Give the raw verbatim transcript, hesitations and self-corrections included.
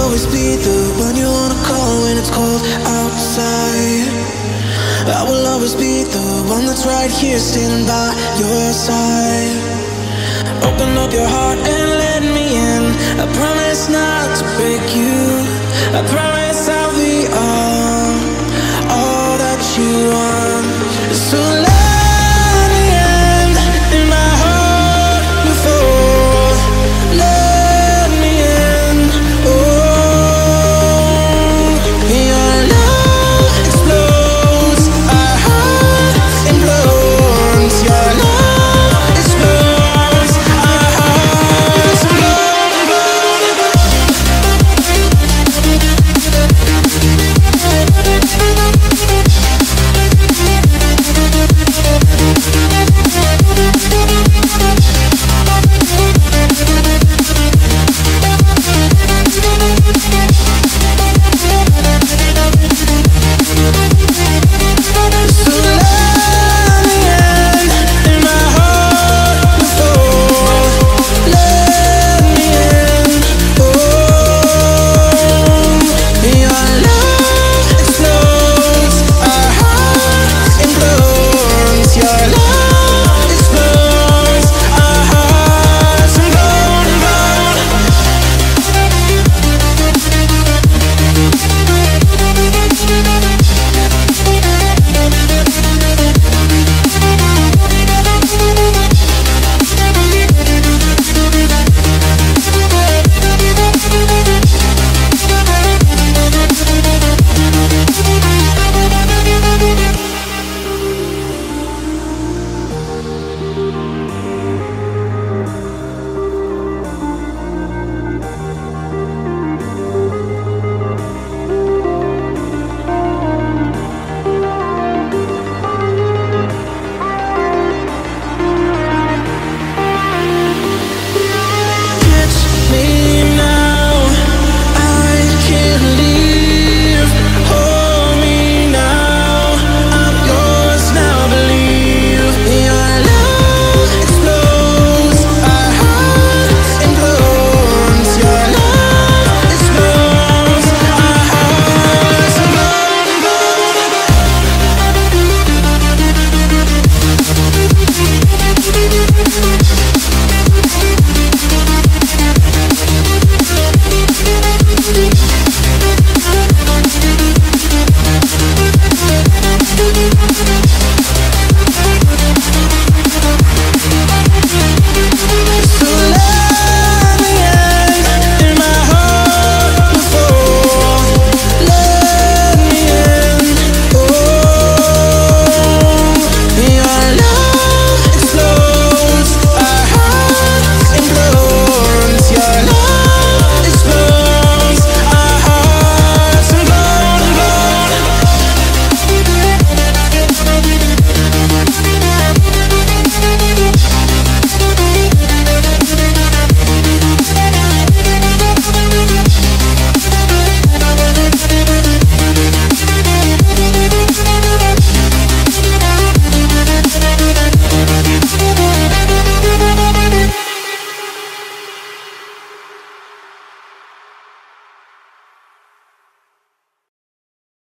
always be the one you wanna call when it's cold outside. I will always be the one that's right here standing by your side. Open up your heart and let me in. I promise not to break you. I promise I'll be all, all that you want. So let